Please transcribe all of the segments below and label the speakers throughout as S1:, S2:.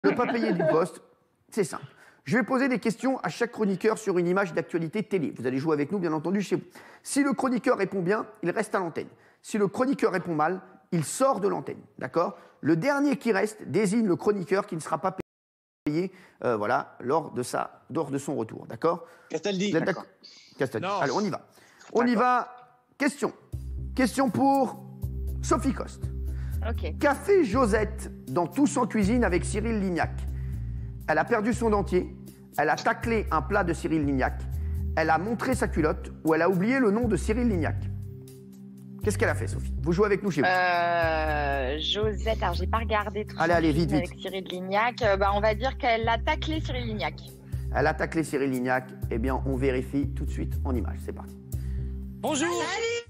S1: Ne pas payer du poste, c'est simple. Je vais poser des questions à chaque chroniqueur sur une image d'actualité télé. Vous allez jouer avec nous, bien entendu, chez vous. Si le chroniqueur répond bien, il reste à l'antenne. Si le chroniqueur répond mal, il sort de l'antenne. D'accord? Le dernier qui reste désigne le chroniqueur qui ne sera pas payé voilà, lors de son retour. D'accord?
S2: Castaldi.
S1: Castaldi. Allez, on y va. On y va. Question. Question pour Sophie Coste.
S3: Ok.
S1: Qu'a fait Josette dans Tous en cuisine avec Cyril Lignac? Elle a perdu son dentier, elle a taclé un plat de Cyril Lignac, elle a montré sa culotte ou elle a oublié le nom de Cyril Lignac. Qu'est-ce qu'elle a fait, Sophie? Vous jouez avec nous chez vous.
S3: Josette, alors j'ai pas regardé tout
S1: allez, vite,
S3: avec Cyril Lignac. On va dire qu'elle a taclé Cyril Lignac.
S1: Elle a taclé Cyril Lignac. Eh bien, on vérifie tout de suite en image. C'est parti.
S4: Bonjour.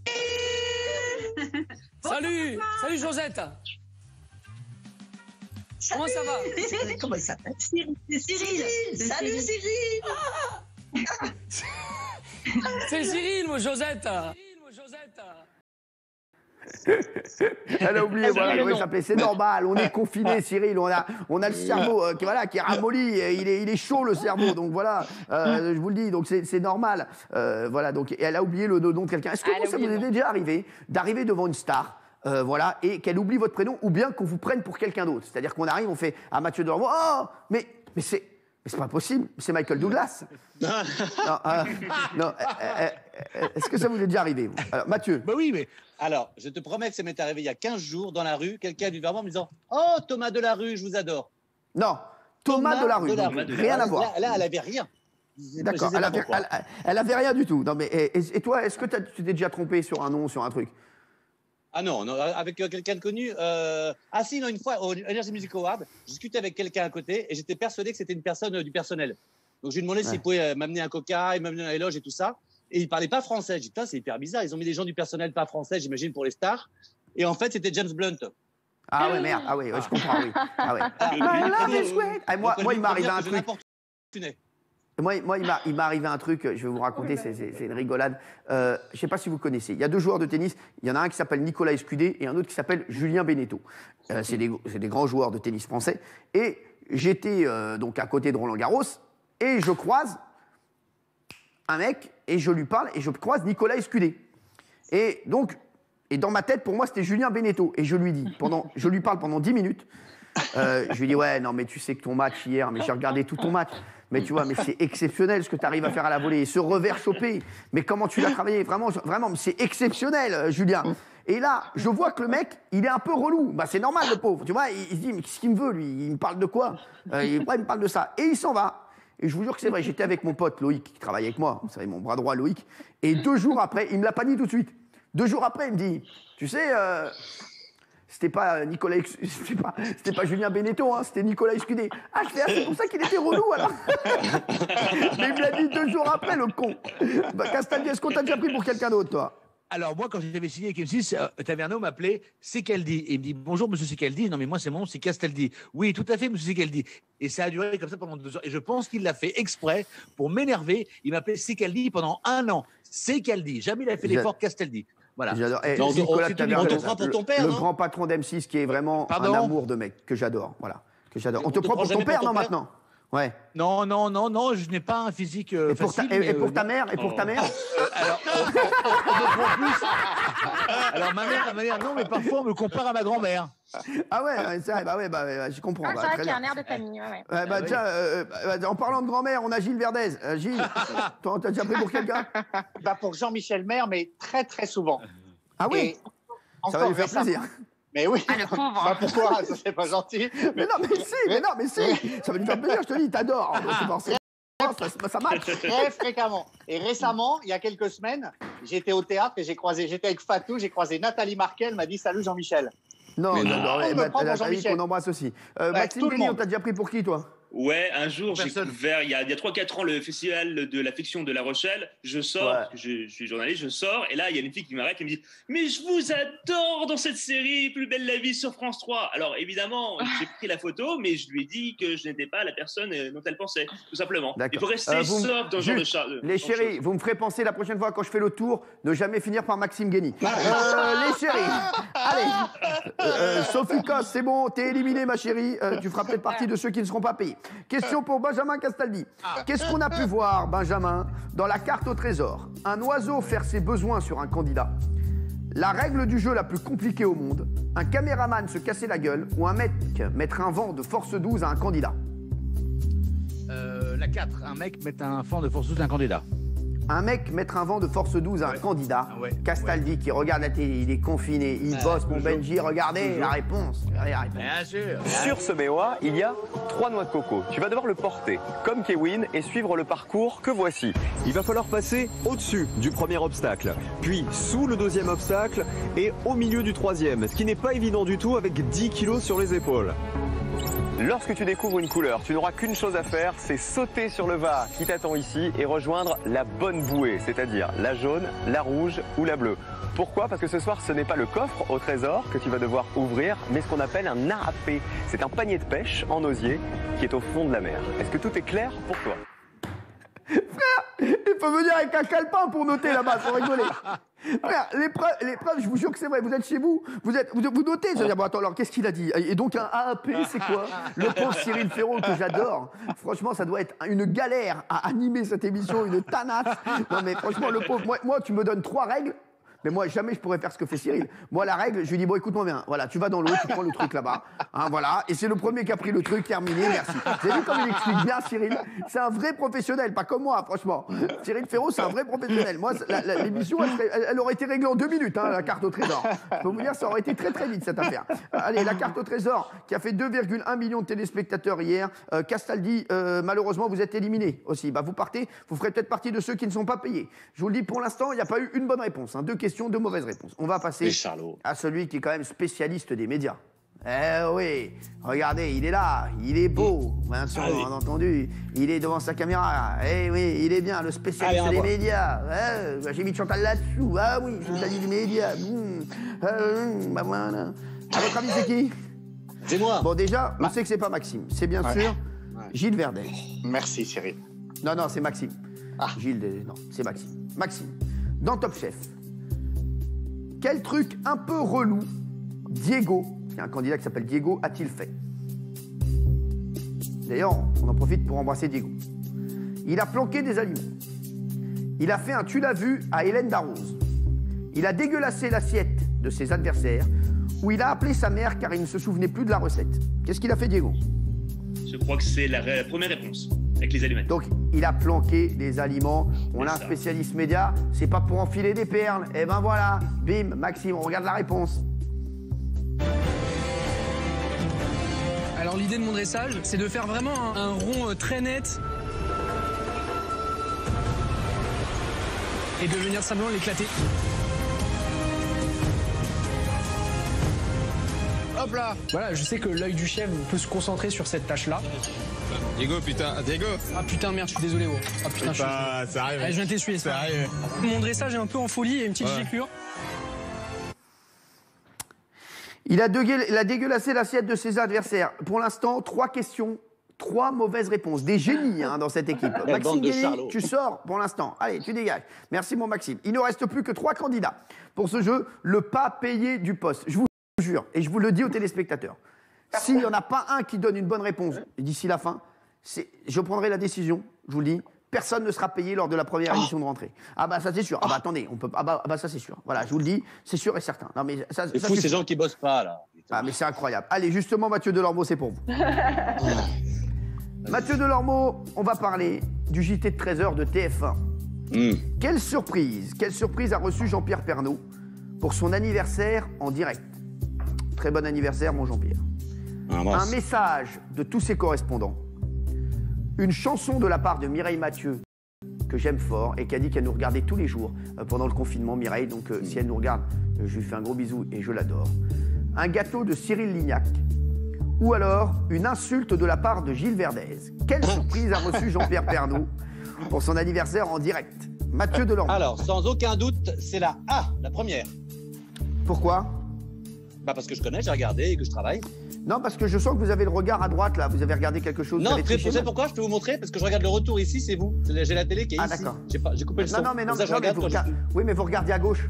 S4: Salut. Salut Josette. Comment ça va?
S5: Comment il s'appelle? Cyril. Salut Cyril.
S4: C'est Cyril, moi, Josette.
S1: Elle a oublié, voilà, comment il s'appelait. C'est normal, on est confiné, Cyril. On a le cerveau qui est ramolli, il est chaud le cerveau. Donc voilà, je vous le dis, donc c'est normal. Voilà, donc et elle a oublié le nom de quelqu'un. Est-ce que ça vous est déjà arrivé d'arriver devant une star? Voilà, et qu'elle oublie votre prénom, ou bien qu'on vous prenne pour quelqu'un d'autre. C'est-à-dire qu'on arrive, on fait à Mathieu Delormeau, oh, mais c'est pas possible, c'est Michael Douglas. non, est-ce que ça vous est déjà arrivé, vous? Alors, Mathieu.
S2: Bah oui, mais alors, je te promets que ça m'est arrivé il y a 15 jours dans la rue, quelqu'un est venu vers moi en me disant « Oh, Thomas Delarue, je vous adore !»
S1: Non, Thomas Delarue, rien à voir.
S2: Là, elle avait rien.
S1: D'accord, elle avait rien du tout. Non, mais, et toi, est-ce que tu t'es déjà trompé sur un nom, sur un truc?
S2: Ah non, avec quelqu'un de connu. Ah si, non, une fois, au Energy Music Award, je discutais avec quelqu'un à côté et j'étais persuadé que c'était une personne du personnel. Donc je lui ai demandé s'il pouvait m'amener un coca, il m'amener un éloge et tout ça. Et il parlait pas français. J'ai dit, putain, c'est hyper bizarre. Ils ont mis des gens du personnel pas français, j'imagine, pour les stars. Et en fait, c'était James Blunt.
S1: Ah ouais, merde. Ah ouais, je comprends, oui. Ah ouais. Moi, il m'est arrivé un truc. Moi, il m'est arrivé un truc, je vais vous raconter, c'est une rigolade. Je ne sais pas si vous connaissez. Il y a deux joueurs de tennis. Il y en a un qui s'appelle Nicolas Escudé et un autre qui s'appelle Julien Beneteau. C'est des grands joueurs de tennis français. Et j'étais donc à côté de Roland Garros et je croise un mec et je lui parle et je croise Nicolas Escudé. Et donc, dans ma tête, pour moi, c'était Julien Beneteau. Et je lui parle pendant 10 minutes. Je lui dis, ouais, non, mais tu sais que ton match hier, mais j'ai regardé tout ton match. Mais tu vois, mais c'est exceptionnel ce que tu arrives à faire à la volée. Ce revers chopé, mais comment tu l'as travaillé? Vraiment, c'est exceptionnel, Julien. Et là, je vois que le mec, il est un peu relou. Bah, c'est normal, le pauvre. Tu vois, il se dit, mais qu'est-ce qu'il me veut, lui? Il me parle de quoi? Il me parle de ça. Et il s'en va. Et je vous jure que c'est vrai, j'étais avec mon pote Loïc, qui travaille avec moi. Vous savez, mon bras droit, Loïc. Et 2 jours après, il me l'a pas dit tout de suite. 2 jours après, il me dit, tu sais... C'était pas c'était pas Julien Beneteau, hein, c'était Nicolas Escudé. Ah, c'est pour ça qu'il était relou, alors. Mais il me l'a dit 2 jours après, le con. Bah, Castaldi, est-ce qu'on t'a déjà pris pour quelqu'un d'autre, toi?
S6: Alors, moi, quand j'avais signé avec M6, Taverneau m'appelait Secaldi. Et il me dit, bonjour, monsieur Secaldi. Non, mais moi, c'est mon nom, c'est Castaldi. Oui, tout à fait, monsieur Secaldi. Et ça a duré comme ça pendant 2 heures. Et je pense qu'il l'a fait exprès pour m'énerver. Il m'appelait Secaldi pendant 1 an. Secaldi. Jamais il a fait l'effort Castaldi. Voilà.
S1: J'adore.
S2: Nicolas Taverneau, on te prend pour ton père,
S1: le grand patron d'M6 qui est vraiment un amour de mec que j'adore. Voilà. Que j'adore. On te prend pour ton père, non, maintenant? Ouais.
S6: Non, je n'ai pas un physique facile.
S1: Et pour ta mère?
S6: Alors, on me prend plus. Alors, ma mère, non, mais parfois, on me compare à ma grand-mère.
S1: Ah ouais, c'est vrai, je comprends.
S3: C'est vrai qu'il y a un air de famille, ouais.
S1: Tiens, en parlant de grand-mère, on a Gilles Verdez. Gilles, t'as déjà pris pour quelqu'un?
S7: Pour Jean-Michel Maire, mais très, très souvent.
S1: Ah oui? Ça va lui faire plaisir.
S7: Mais oui,
S3: le pauvre.
S7: pourquoi? Ça, c'est pas gentil.
S1: Mais non, mais si, ça va lui faire plaisir, je te dis, t'adores. Ça marche.
S7: Très fréquemment. Et récemment, il y a quelques semaines, j'étais au théâtre et j'étais avec Fatou, j'ai croisé Nathalie Marquet, elle m'a dit salut Jean-Michel.
S1: Non, Nathalie qu'on embrasse aussi. Maxime Denis, on t'a déjà pris pour qui, toi?
S8: Ouais, un jour, j'ai
S6: Personne.
S8: couvert, il y a 3-4 ans, le festival de la fiction de La Rochelle. Je sors, parce que je suis journaliste, je sors, et là, il y a une fille qui m'arrête et me dit « Mais je vous adore dans cette série, Plus belle la vie sur France 3 !» Alors, évidemment, j'ai pris la photo, mais je lui ai dit que je n'étais pas la personne dont elle pensait, tout simplement. Il faut rester sobre dans ce genre de choses.
S1: Les chéris, vous me ferez penser la prochaine fois, quand je fais le tour, ne jamais finir par Maxime Guény. Les chéris, allez. Sophie Cos, c'est bon, t'es éliminée, ma chérie. Tu feras peut-être partie de ceux qui ne seront pas payés. Question pour Benjamin Castaldi. Qu'est-ce qu'on a pu voir, Benjamin, dans la carte au trésor? Un oiseau faire ses besoins sur un candidat, la règle du jeu la plus compliquée au monde, un caméraman se casser la gueule ou un mec mettre un vent de force 12 à un candidat.
S6: La 4, un mec met un vent de force 12 à un candidat.
S1: Un mec mettre un vent de force 12 à un candidat. Castaldi qui regarde la télé, il est confiné, il bosse, mon Benji, regardez la réponse.
S6: Bien sûr.
S9: Sur ce BOA, il y a 3 noix de coco. Tu vas devoir le porter, comme Kewin, et suivre le parcours que voici. Il va falloir passer au-dessus du premier obstacle, puis sous le deuxième obstacle, et au milieu du troisième, ce qui n'est pas évident du tout avec 10 kilos sur les épaules. Lorsque tu découvres une couleur, tu n'auras qu'une chose à faire, c'est sauter sur le VAR qui t'attend ici et rejoindre la bonne bouée, c'est-à-dire la jaune, la rouge ou la bleue. Pourquoi? Parce que ce soir, ce n'est pas le coffre au trésor que tu vas devoir ouvrir, mais ce qu'on appelle un narapé. C'est un panier de pêche en osier qui est au fond de la mer. Est-ce que tout est clair pour toi?
S1: Il peut venir avec un calepin pour noter là-bas, pour rigoler. Frère, l'épreuve, je vous jure que c'est vrai, vous êtes chez vous, vous notez, c'est-à-dire, bon attends, alors qu'est-ce qu'il a dit? Et donc un AAP, c'est quoi? Le pauvre Cyril Ferraud que j'adore, franchement, ça doit être une galère à animer cette émission, une tanasse. Non mais franchement, le pauvre, moi tu me donnes 3 règles, mais moi, jamais je pourrais faire ce que fait Cyril. Moi, la règle, je lui dis, bon, écoute-moi bien, voilà, tu vas dans l'eau, tu prends le truc là-bas, hein, voilà, et c'est le premier qui a pris le truc, terminé, merci. Vous avez vu comme il explique bien, Cyril? C'est un vrai professionnel, pas comme moi, franchement. Cyril Ferraud, c'est un vrai professionnel. Moi, l'émission, elle aurait été réglée en 2 minutes, hein, la carte au trésor. Je peux vous dire, ça aurait été très, très vite, cette affaire. Allez, la carte au trésor, qui a fait 2,1 millions de téléspectateurs hier. Castaldi, malheureusement, vous êtes éliminé aussi. Bah, vous partez, vous ferez peut-être partie de ceux qui ne sont pas payés. Je vous le dis, pour l'instant, il n'y a pas eu une bonne réponse, hein, 2 questions, 2 mauvaises réponses. On va passer à celui qui est quand même spécialiste des médias. Eh oui, regardez, il est là, il est beau, bien sûr, on a entendu, il est devant sa caméra, eh oui, il est bien, le spécialiste des médias. J'ai mis Chantal là-dessous, ah oui, Chantal des médias. Bah voilà. À votre avis, c'est qui?
S2: C'est moi.
S1: Bon, déjà, on sait que c'est pas Maxime, c'est bien sûr Gilles Verdez.
S7: Merci Cyril.
S1: Non, c'est Maxime. Gilles, non, c'est Maxime. Maxime, dans Top Chef, quel truc un peu relou Diego, il y a un candidat qui s'appelle Diego, a-t-il fait? D'ailleurs, on en profite pour embrasser Diego. Il a planqué des aliments. Il a fait un tu l'as vu à Hélène Darroze. Il a dégueulassé l'assiette de ses adversaires, ou il a appelé sa mère car il ne se souvenait plus de la recette. Qu'est-ce qu'il a fait, Diego?
S8: Je crois que c'est la première réponse, avec les aliments.
S1: Donc, il a planqué des aliments. On a un spécialiste média, c'est pas pour enfiler des perles. Et ben voilà, bim, Maxime, on regarde la réponse.
S10: Alors l'idée de mon dressage, c'est de faire vraiment un rond très net et de venir simplement l'éclater. Hop là! Voilà, je sais que l'œil du chef peut se concentrer sur cette tâche-là.
S11: Diego, putain, Diego!
S10: Ah putain, merde, je suis désolé, Ah putain,
S11: ça arrive.
S10: Allez, je viens t'essuyer, ça arrive. Mon dressage est un peu en folie, il y a une petite giclure.
S1: Il a dégueulassé l'assiette de ses adversaires. Pour l'instant, 3 questions, 3 mauvaises réponses. Des génies hein, dans cette équipe. Maxime Guény, tu sors pour l'instant. Allez, tu dégages. Merci mon Maxime. Il ne reste plus que 3 candidats pour ce jeu, le pas payé du poste. Je vous jure, et je vous le dis aux téléspectateurs, s'il n'y en a pas un qui donne une bonne réponse d'ici la fin, je prendrai la décision, je vous le dis, personne ne sera payé lors de la première émission de rentrée. Ah bah ça c'est sûr. Ah bah attendez, on peut. Ah bah ça c'est sûr. Voilà, je vous le dis, c'est sûr et certain. Non mais ça.
S2: C'est fou ces gens qui bossent pas là.
S1: Ah mais c'est incroyable. Allez justement Mathieu Delormeau, c'est pour vous. Mathieu Delormeau, on va parler du JT de 13h de TF1. Quelle surprise a reçu Jean-Pierre Pernaut pour son anniversaire en direct. Très bon anniversaire mon Jean-Pierre. Un message de tous ses correspondants. Une chanson de la part de Mireille Mathieu, que j'aime fort, et qui a dit qu'elle nous regardait tous les jours pendant le confinement, Mireille. Donc si elle nous regarde, je lui fais un gros bisou et je l'adore. Un gâteau de Cyril Lignac, ou alors une insulte de la part de Gilles Verdez. Quelle surprise a reçu Jean-Pierre Pernaut pour son anniversaire en direct? Mathieu Delormeau.
S2: Alors, sans aucun doute, c'est la A, la première.
S1: Pourquoi?
S2: Bah parce que je connais, j'ai regardé et que je travaille.
S1: Non, parce que je sens que vous avez le regard à droite, là. Vous avez regardé quelque chose.
S2: Non, vous savez pourquoi? Je peux vous montrer? Parce que je regarde le retour ici, c'est vous. J'ai la télé qui est ici.
S1: D'accord.
S2: J'ai coupé le son.
S1: Non, mais non,
S2: ça, je regarde
S1: oui, mais vous regardez à gauche.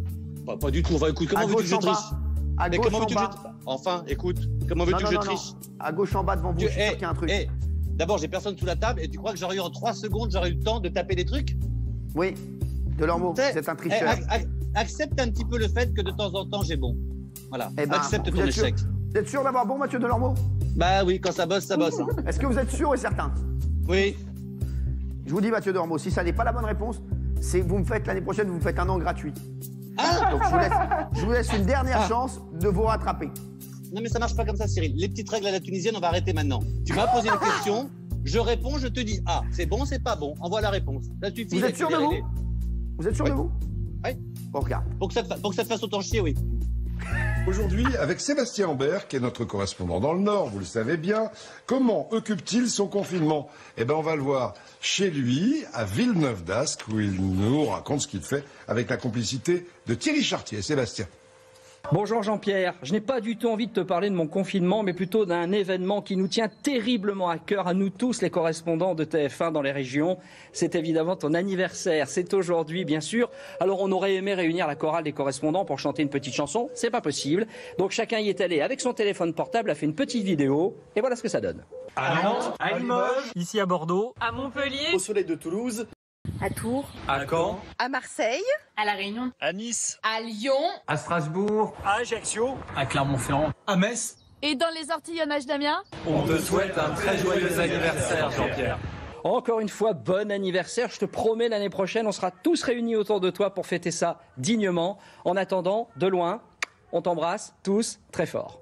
S2: Pas du tout. Enfin, écoute, comment veux-tu que je triche?
S1: À
S2: mais
S1: gauche
S2: comment
S1: en
S2: veux-tu que
S1: bas.
S2: Enfin, écoute, comment veux-tu que je triche?
S1: À gauche en bas devant vous, je suis sûr qu'il y a un truc.
S2: D'abord, j'ai personne sous la table et tu crois que j'aurais eu en 3 secondes, j'aurais eu le temps de taper des trucs?
S1: Oui, Delormeau, vous êtes un tricheur.
S2: Accepte un petit peu le fait que de temps en temps, j'ai bon. Voilà, accepte ton échec.
S1: Vous êtes sûr d'avoir bon, Mathieu Delormeau?
S2: Bah oui, quand ça bosse, ça bosse. Hein.
S1: Est-ce que vous êtes sûr et certain?
S2: Oui.
S1: Je vous dis, Mathieu Delormeau, si ça n'est pas la bonne réponse, c'est vous me faites l'année prochaine, vous me faites un an gratuit. Donc je vous laisse une dernière chance de vous rattraper.
S2: Non mais ça marche pas comme ça, Cyril. Les petites règles à la tunisienne, on va arrêter maintenant. Tu m'as posé une question, je réponds, je te dis ah, c'est bon, c'est pas bon. Envoie la réponse. Ça suffit.
S1: Vous êtes sûr de vous? Vous êtes sûr de vous?
S2: Oui.
S1: Bon, regarde.
S2: Pour que ça te fasse autant chier, oui.
S12: Aujourd'hui, avec Sébastien Ambert, qui est notre correspondant dans le Nord, vous le savez bien, comment occupe-t-il son confinement? Eh bien, on va le voir chez lui, à Villeneuve d'Ascq, où il nous raconte ce qu'il fait avec la complicité de Thierry Chartier. Sébastien.
S13: Bonjour Jean-Pierre, je n'ai pas du tout envie de te parler de mon confinement, mais plutôt d'un événement qui nous tient terriblement à cœur, à nous tous les correspondants de TF1 dans les régions. C'est évidemment ton anniversaire, c'est aujourd'hui bien sûr. Alors on aurait aimé réunir la chorale des correspondants pour chanter une petite chanson, c'est pas possible. Donc chacun y est allé avec son téléphone portable, a fait une petite vidéo, et voilà ce que ça donne.
S14: À Nantes, à Limoges, ici à Bordeaux,
S15: à Montpellier,
S14: au Soleil de Toulouse,
S15: à Tours,
S14: à Caen,
S15: à Marseille, à La Réunion,
S14: à Nice,
S15: à Lyon,
S14: à Strasbourg, à Ajaccio, à Clermont-Ferrand, à Metz.
S15: Et dans les Ortillonnages d'Amiens.
S14: On te souhaite un très joyeux anniversaire, Jean-Pierre.
S13: Encore une fois, bon anniversaire. Je te promets, l'année prochaine, on sera tous réunis autour de toi pour fêter ça dignement. En attendant, de loin, on t'embrasse tous très fort.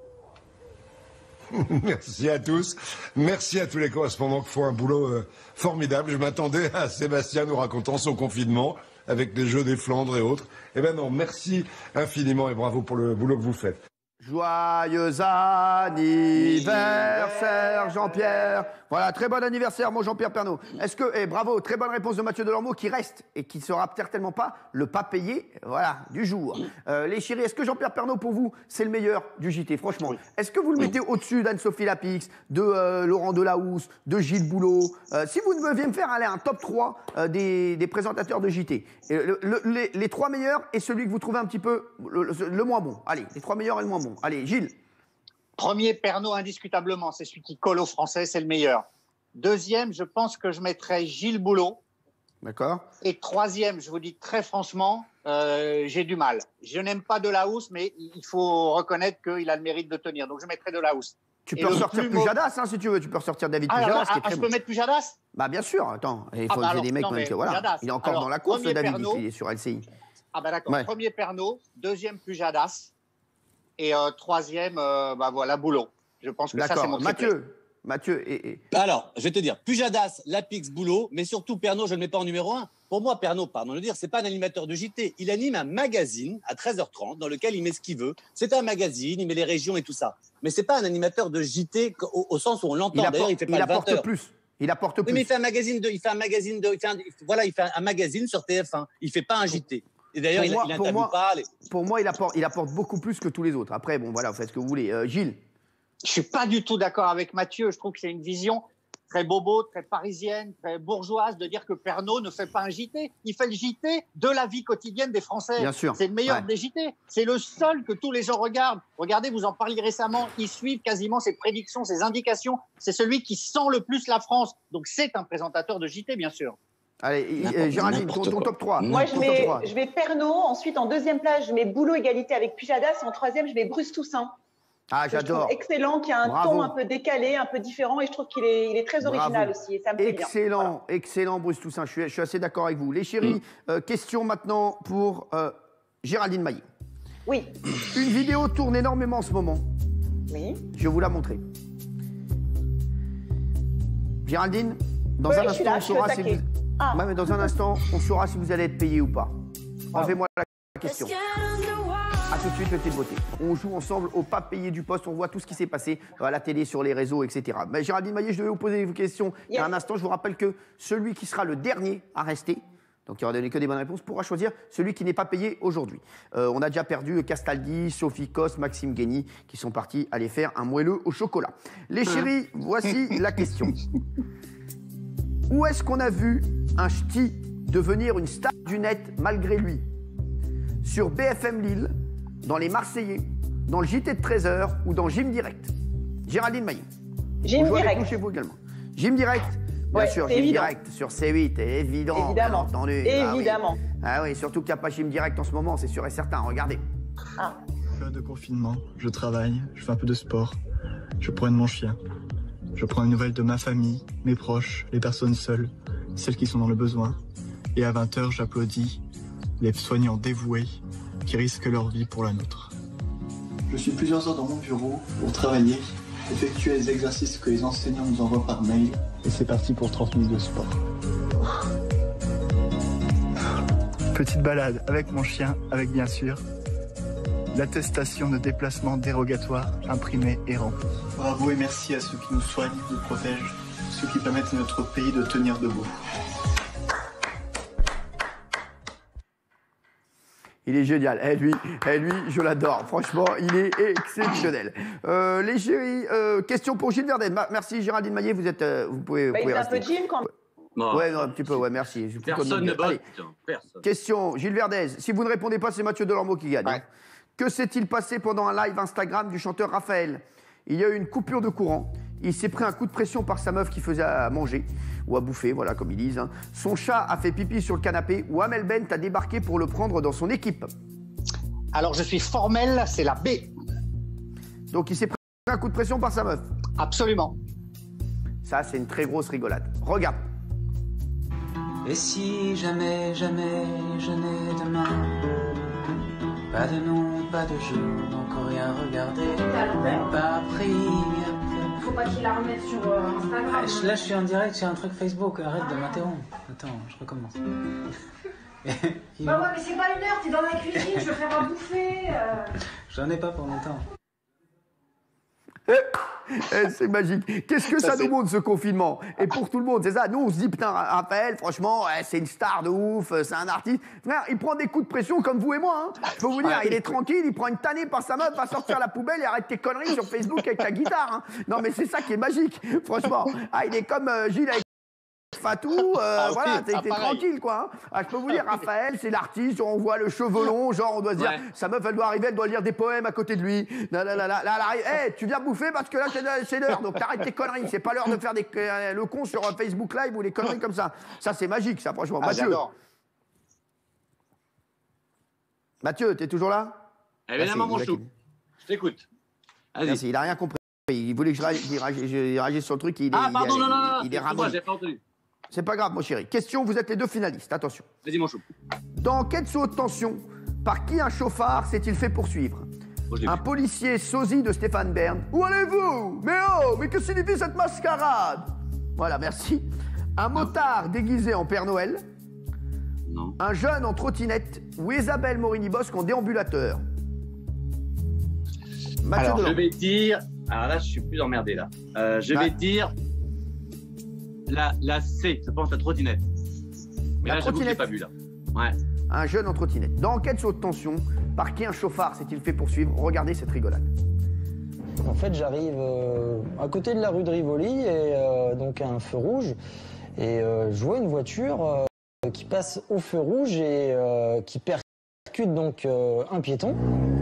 S12: Merci à tous. Merci à tous les correspondants qui font un boulot formidable. Je m'attendais à Sébastien nous racontant son confinement avec des Jeux des Flandres et autres. Eh ben non, merci infiniment et bravo pour le boulot que vous faites.
S1: Joyeux anniversaire, Jean-Pierre. Voilà, très bon anniversaire, mon Jean-Pierre Pernaut. Est-ce que, et bravo, très bonne réponse de Mathieu Delormeau qui reste et qui ne sera certainement pas le pas payé, voilà, du jour. Les chéris, est-ce que Jean-Pierre Pernaut, pour vous, c'est le meilleur du JT, franchement? Est-ce que vous le mettez au-dessus d'Anne-Sophie Lapix, de Laurent Delahousse, de Gilles Boulot? Si vous deviez me faire aller un top 3 des présentateurs de JT, les 3 meilleurs et celui que vous trouvez un petit peu le moins bon. Allez, les 3 meilleurs et le moins bon. Allez, Gilles.
S7: Premier, Pernaut, indiscutablement. C'est celui qui colle aux Français, c'est le meilleur. Deuxième, je pense que je mettrais Gilles Boulot.
S1: D'accord.
S7: Et troisième, je vous dis très franchement, j'ai du mal. Je n'aime pas Delahousse, mais il faut reconnaître qu'il a le mérite de tenir. Donc je mettrais Delahousse.
S1: Tu peux ressortir Pujadas, hein, si tu veux. Tu peux ressortir David Pujadas, qui est très
S7: je peux mettre Pujadas?
S1: Bah bien sûr, attends. Il faut qu'il y ait des mecs même que voilà.
S7: Pujadas.
S1: Il est encore dans la course, David, il est sur LCI.
S7: Ah bah d'accord.
S1: Ouais.
S7: Premier Pernaut, deuxième Pujadas. Et troisième, bah voilà, Boulot. Je pense que ça, c'est mon triplé.
S1: Mathieu
S2: Alors, je vais te dire, Pujadas, Lapix, Boulot, mais surtout Pernaut, je ne le mets pas en numéro 1. Pour moi, Pernaut, pardon de le dire, c'est pas un animateur de JT. Il anime un magazine à 13h30 dans lequel il met ce qu'il veut. C'est un magazine, il met les régions et tout ça. Mais c'est pas un animateur de JT au sens où on l'entend. D'ailleurs, il fait pas le 20h.
S1: Il apporte plus.
S2: Oui, mais il fait un magazine sur TF1. Il fait pas un JT. Et d'ailleurs, il n'interviewe pas.
S1: Pour moi, il apporte beaucoup plus que tous les autres. Après, bon, voilà, vous faites ce que vous voulez. Gilles.
S7: Je suis pas du tout d'accord avec Mathieu. Je trouve que c'est une vision très bobo, très parisienne, très bourgeoise de dire que Pernaut ne fait pas un JT. Il fait le JT de la vie quotidienne des Français.
S1: Bien sûr.
S7: C'est le meilleur des JT. C'est le seul que tous les gens regardent. Regardez, vous en parliez récemment. Ils suivent quasiment ses prédictions, ses indications. C'est celui qui sent le plus la France. Donc c'est un présentateur de JT, bien sûr.
S1: Allez, Géraldine, ton top 3.
S16: Moi, je mets Pernaut. Ensuite, en deuxième place, je mets Boulot égalité avec Pujadas. En troisième, je mets Bruce Toussaint.
S1: Ah, j'adore.
S16: Excellent, qui a un ton un peu décalé, un peu différent. Et je trouve qu'il est très original aussi. Et ça me plaît bien.
S1: Excellent, excellent, Bruce Toussaint. Je suis assez d'accord avec vous. Les chéris, question maintenant pour Géraldine Maillet.
S16: Oui.
S1: Une vidéo tourne énormément en ce moment.
S16: Oui.
S1: Je vais vous la montrer. Géraldine, dans un instant, on saura si vous... Ouais, mais dans un instant, on saura si vous allez être payé ou pas. Enlevez-moi la question. À tout de suite, petite beauté. On joue ensemble au pas payé du poste. On voit tout ce qui s'est passé à la télé, sur les réseaux, etc. Mais Géraldine Maillet, je devais vous poser une question il y a un instant. Je vous rappelle que celui qui sera le dernier à rester, donc il n'y aura donné que des bonnes réponses, pourra choisir celui qui n'est pas payé aujourd'hui. On a déjà perdu Castaldi, Sophie Cos, Maxime Guény, qui sont partis aller faire un moelleux au chocolat. Les chéris, voici la question. Où est-ce qu'on a vu un ch'ti devenir une star du net malgré lui? Sur BFM Lille, dans les Marseillais, dans le JT de 13h ou dans Gym Direct? Géraldine Maillet.
S16: Gym Direct.
S1: Chez vous également. Gym Direct. Bien sûr, Gym Direct sur C8, évident.
S16: Évidemment.
S1: Entendu.
S16: Évidemment.
S1: Ah oui, surtout qu'il n'y a pas Gym Direct en ce moment, c'est sûr et certain. Regardez.
S16: Ah.
S17: Période de confinement, je travaille, je fais un peu de sport, je promène mon chien. Je prends une nouvelle de ma famille, mes proches, les personnes seules, celles qui sont dans le besoin. Et à 20h, j'applaudis les soignants dévoués qui risquent leur vie pour la nôtre. Je suis plusieurs heures dans mon bureau pour travailler, effectuer les exercices que les enseignants nous envoient par mail. Et c'est parti pour 30 minutes de sport. Petite balade avec mon chien, avec bien sûr l'attestation de déplacement dérogatoire imprimée et remplie. Bravo et merci à ceux qui nous soignent, nous protègent, ceux qui permettent à notre pays de tenir debout.
S1: Il est génial. Lui, je l'adore. Franchement, il est exceptionnel. Les chéris, question pour Gilles Verdez. Merci Géraldine Maillet, vous pouvez
S16: il fait
S1: rester.
S16: un peu de gym quand même.
S1: Ouais, non, un petit peu, ouais, merci.
S2: Personne ne botte.
S1: Question, Gilles Verdez. Si vous ne répondez pas, c'est Mathieu Delormeau qui gagne.
S7: Ouais.
S1: Que s'est-il passé pendant un live Instagram du chanteur Raphaël? Il y a eu une coupure de courant. Il s'est pris un coup de pression par sa meuf qui faisait à manger ou à bouffer, voilà, comme ils disent. Hein. Son chat a fait pipi sur le canapé ou Amel Bent a débarqué pour le prendre dans son équipe.
S7: Alors, je suis formel, c'est la B.
S1: Donc, il s'est pris un coup de pression par sa meuf.
S7: Absolument.
S1: Ça, c'est une très grosse rigolade. Regarde.
S18: Et si jamais, jamais je n'ai demain pas de nom, pas de jour, encore rien regardé, même pas pris.
S15: Faut pas qu'il la remette sur Instagram.
S18: Là, je suis en direct sur un truc Facebook, arrête de m'interrompre. Attends, je recommence.
S15: Bah ouais, mais c'est pas une heure, t'es dans la cuisine, je veux faire à bouffer.
S18: J'en ai pas pour longtemps.
S1: C'est magique. Qu'est-ce que ça nous montre, ce confinement? Et pour tout le monde, c'est ça. Nous, on se dit, putain, Raphaël, franchement, c'est une star de ouf, c'est un artiste. Frère, il prend des coups de pression comme vous et moi. Hein. Je peux vous dire, il est tranquille, il prend une tannée par sa meuf, va sortir la poubelle et arrête tes conneries sur Facebook avec ta guitare. Hein. Non, mais c'est ça qui est magique, franchement. Ah, il est comme Gilles avec Fatou, voilà, t'es tranquille, quoi. Hein. Ah, je peux vous dire, Raphaël, c'est l'artiste, on voit le cheveu long, genre, on doit se dire, sa meuf, elle doit arriver, elle doit lire des poèmes à côté de lui. Là, elle arrive, hey, tu viens bouffer parce que là, c'est l'heure, donc t'arrêtes tes conneries. C'est pas l'heure de faire le con sur Facebook Live ou les conneries comme ça. Ça, c'est magique, ça, franchement. Mathieu, t'es toujours là?
S2: Évidemment, mon chou. Je t'écoute.
S1: Merci, il a rien compris. Il voulait que je réagisse sur le truc.
S2: Non,
S1: il est ramolli.
S2: J'ai pas entendu.
S1: C'est pas grave, mon chéri. Question, vous êtes les deux finalistes. Attention.
S2: Vas-y, mon chou.
S1: Dans Enquête sous haute tension, par qui un chauffard s'est-il fait poursuivre? Un policier sosie de Stéphane Bern. Où allez-vous? Mais que signifie cette mascarade? Voilà, merci. Un motard déguisé en Père Noël.
S2: Non.
S1: Un jeune en trottinette ou Isabelle Morini-Bosque en déambulateur.
S2: Alors, je vais dire... Alors là, je suis plus emmerdé, là. Je vais dire... La C, je pense la trottinette. Mais là, j'avoue que je l'ai pas vu, là. Ouais.
S1: Un jeune en trottinette. Dans Enquête sur haute tension, par qui un chauffard s'est-il fait poursuivre? Regardez cette rigolade.
S19: En fait, j'arrive à côté de la rue de Rivoli, et donc à un feu rouge, et je vois une voiture qui passe au feu rouge et qui percute donc un piéton.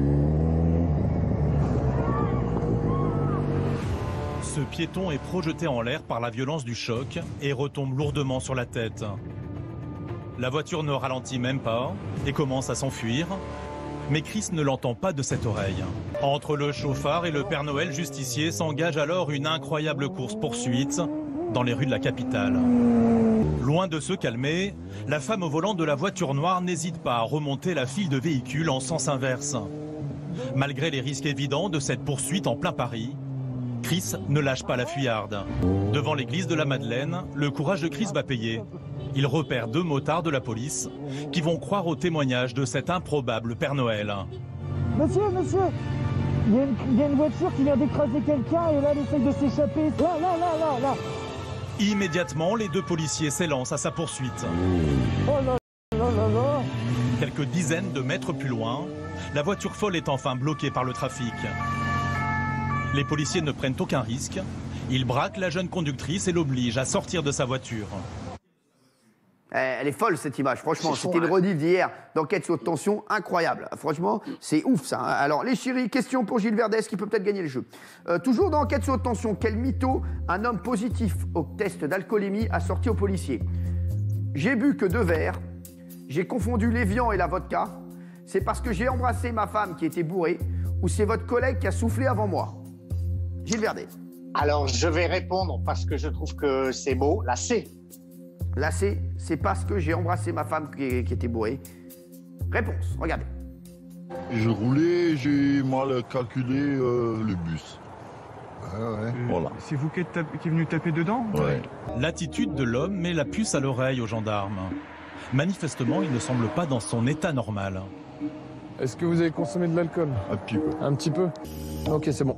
S20: Ce piéton est projeté en l'air par la violence du choc et retombe lourdement sur la tête. La voiture ne ralentit même pas et commence à s'enfuir. Mais Chris ne l'entend pas de cette oreille. Entre le chauffard et le Père Noël justicier s'engage alors une incroyable course-poursuite dans les rues de la capitale. Loin de se calmer, la femme au volant de la voiture noire n'hésite pas à remonter la file de véhicules en sens inverse. Malgré les risques évidents de cette poursuite en plein Paris, Chris ne lâche pas la fuyarde. Devant l'église de la Madeleine, le courage de Chris va payer. Il repère deux motards de la police qui vont croire au témoignage de cet improbable Père Noël.
S21: Monsieur, il y a une voiture qui vient d'écraser quelqu'un et là, elle essaye de s'échapper. Là.
S20: Immédiatement, les deux policiers s'élancent à sa poursuite.
S21: Oh là.
S20: Quelques dizaines de mètres plus loin, la voiture folle est enfin bloquée par le trafic. Les policiers ne prennent aucun risque. Ils braquent la jeune conductrice et l'obligent à sortir de sa voiture.
S1: Elle est folle cette image, franchement. C'était une rediff d'hier d'Enquête sur haute tension, incroyable. Franchement, c'est ouf ça. Alors, les chéris, question pour Gilles Verdès qui peut peut-être gagner le jeu. Toujours dans Enquête sur haute tension, quel mytho un homme positif au test d'alcoolémie a sorti aux policiers? J'ai bu que 2 verres, j'ai confondu l'évian et la vodka, c'est parce que j'ai embrassé ma femme qui était bourrée, ou c'est votre collègue qui a soufflé avant moi? Gilles Verdès.
S7: Alors, je vais répondre parce que je trouve que c'est beau. La C.
S1: La C, c'est parce que j'ai embrassé ma femme qui était bourrée. Réponse, regardez.
S22: Je roulais, j'ai mal calculé le bus. Voilà.
S21: C'est vous qui êtes venu taper dedans?
S22: Ouais.
S20: L'attitude de l'homme met la puce à l'oreille aux gendarmes. Manifestement, il ne semble pas dans son état normal.
S21: Est-ce que vous avez consommé de l'alcool?
S22: Un petit peu.
S21: Un petit peu? Ok, c'est bon.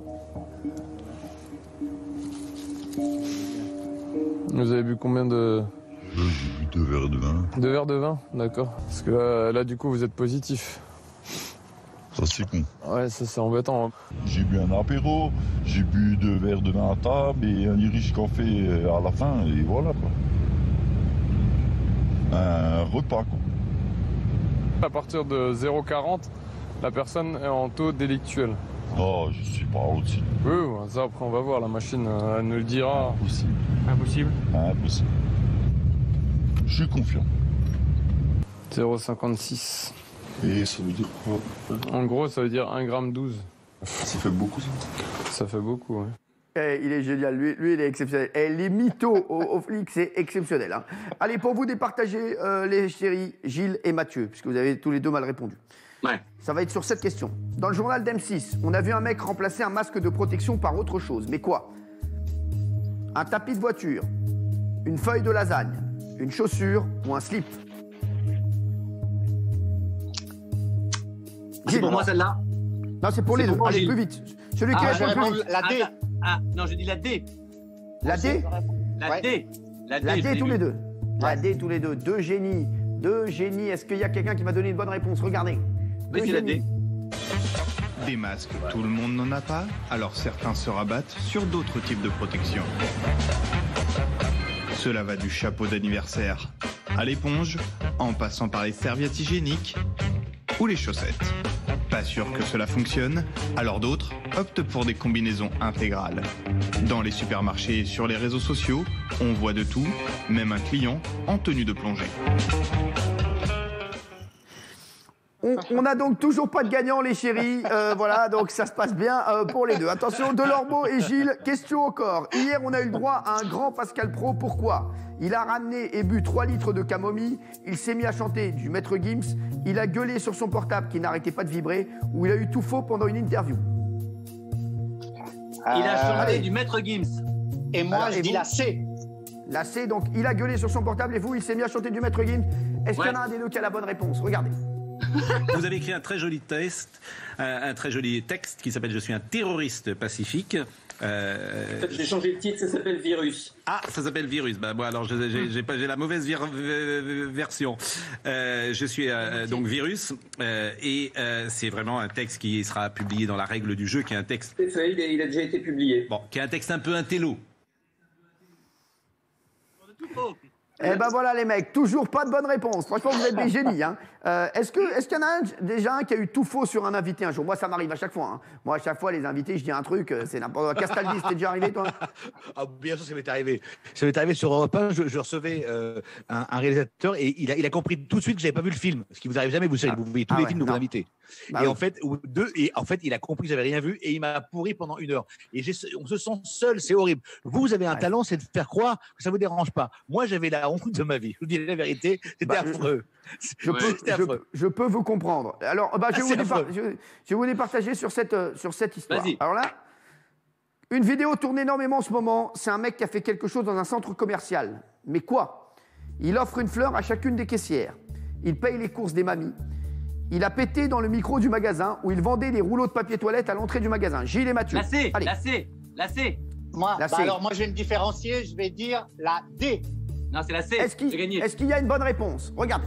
S21: Vous avez bu combien de...
S22: J'ai bu 2 verres de vin.
S21: 2 verres de vin? D'accord. Parce que là, du coup, vous êtes positif.
S22: Ça, c'est con.
S21: Ouais, ça, c'est embêtant.
S22: J'ai bu un apéro, j'ai bu 2 verres de vin à table et un Irish café à la fin, et voilà, quoi. Un repas, quoi.
S21: À partir de 0,40, la personne est en taux délictuel.
S22: Oh, je suis pas au-dessus.
S21: Oui, ça, après, on va voir. La machine, elle nous le dira.
S22: Impossible.
S21: Impossible?
S22: Impossible. Je suis confiant.
S21: 0,56.
S22: Et ça veut dire quoi?
S21: En gros, ça veut dire 1,12 g.
S22: Ça fait beaucoup, ça?
S21: Ça fait beaucoup, oui.
S1: Il est génial, lui il est exceptionnel. Les mythos aux flics, c'est exceptionnel. Hein. Allez, pour vous départager, les chéris, Gilles et Mathieu, puisque vous avez tous les deux mal répondu.
S2: Ouais.
S1: Ça va être sur cette question. Dans le journal d'M6, on a vu un mec remplacer un masque de protection par autre chose. Mais quoi? Un tapis de voiture, une feuille de lasagne, une chaussure ou un slip?
S2: C'est pour moi celle-là?
S1: Non, c'est pour les deux. Allez, plus vite. Celui qui répond plus vite.
S7: La D.
S2: Non, j'ai dit la D.
S1: La D?
S2: La D.
S1: La D tous les deux. La D tous les deux. Deux génies. Est-ce qu'il y a quelqu'un qui m'a donné une bonne réponse? Regardez.
S2: Oui, c'est la D.
S23: Des masques, tout le monde n'en a pas, alors certains se rabattent sur d'autres types de protection. Cela va du chapeau d'anniversaire à l'éponge, en passant par les serviettes hygiéniques ou les chaussettes. Pas sûr que cela fonctionne, alors d'autres optent pour des combinaisons intégrales. Dans les supermarchés et sur les réseaux sociaux, on voit de tout, même un client en tenue de plongée.
S1: On n'a donc toujours pas de gagnant, les chéris. Voilà, donc ça se passe bien pour les deux. Attention, Delormeau et Gilles, question encore. Hier, on a eu le droit à un grand Pascal Pro. Pourquoi? Il a ramené et bu 3 litres de camomille. Il s'est mis à chanter du Maître Gims. Il a gueulé sur son portable qui n'arrêtait pas de vibrer. Ou il a eu tout faux pendant une interview.
S2: Il a chanté du Maître Gims.
S7: Et moi, je dis la C.
S1: La C, donc il a gueulé sur son portable et vous, il s'est mis à chanter du Maître Gims. Est-ce qu'il y en a un des deux qui a la bonne réponse? Regardez.
S24: Vous avez écrit un très joli texte qui s'appelle « Je suis un terroriste pacifique ».
S25: En fait, j'ai changé de titre, ça s'appelle Virus.
S24: Ah, ça s'appelle Virus. Bah, bon, alors j'ai la mauvaise version. Je suis donc Virus et c'est vraiment un texte qui sera publié dans la règle du jeu, qui est un texte.
S25: C'est ça, il a déjà été publié.
S24: Bon, qui est un texte un peu intello.
S1: Eh ben voilà les mecs, toujours pas de bonne réponse. Franchement, vous êtes des génies. Hein. Est-ce qu'il y en a déjà un qui a eu tout faux sur un invité un jour? Moi, ça m'arrive à chaque fois. Hein. Moi, à chaque fois, les invités, je dis un truc, c'est n'importe quoi. Castaldi, c'était déjà arrivé, toi?
S6: Ah, bien sûr, ça m'est arrivé. Ça m'est arrivé sur Europe 1, je recevais un réalisateur et il a compris tout de suite que j'avais pas vu le film. Ce qui vous arrive jamais, vous savez, vous voyez tous les films de vos invités. Bah, et, en fait, il a compris que j'avais rien vu et il m'a pourri pendant 1 heure. Et on se sent seul, c'est horrible. Vous avez un talent, c'est de faire croire que ça vous dérange pas. Moi, j'avais la honte de ma vie. Je vous dis la vérité, c'était affreux.
S1: Je peux vous comprendre. Alors, je vais vous départager sur cette histoire. Alors là, une vidéo tourne énormément en ce moment. C'est un mec qui a fait quelque chose dans un centre commercial. Mais quoi? Il offre une fleur à chacune des caissières. Il paye les courses des mamies. Il a pété dans le micro du magasin où il vendait des rouleaux de papier toilette à l'entrée du magasin. Gilles et Mathieu.
S25: La C,
S1: Allez.
S25: la C, la C.
S7: Moi,
S1: La C.
S7: alors moi je vais me différencier, je vais dire la D.
S25: Non, c'est la C.
S1: Est-ce qu'il y a une bonne réponse? Regarde.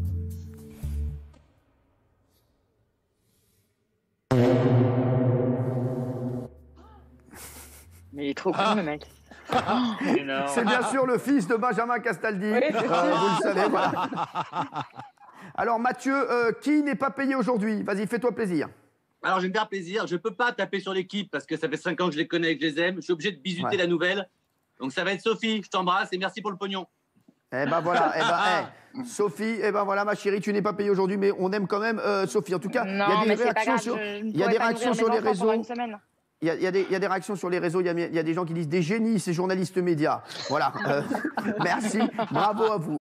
S3: Mais il est trop con, le mec.
S1: C'est bien sûr le fils de Benjamin Castaldi.
S3: Oui, c'est sûr.
S1: Vous le savez, voilà. Alors Mathieu, qui n'est pas payé aujourd'hui? Vas-y, fais-toi plaisir.
S2: Alors, je vais me faire plaisir. Je ne peux pas taper sur l'équipe parce que ça fait 5 ans que je les connais et que je les aime. Je suis obligé de bisuter la nouvelle. Donc, ça va être Sophie. Je t'embrasse et merci pour le pognon.
S1: Eh ben voilà, Sophie, eh ben voilà ma chérie, tu n'es pas payée aujourd'hui, mais on aime quand même Sophie. En tout cas, il y a des réactions sur, il y a des réactions sur les réseaux. Il y a des réactions sur les réseaux, il y a des gens qui disent des génies, ces journalistes médias. Voilà, merci, bravo à vous.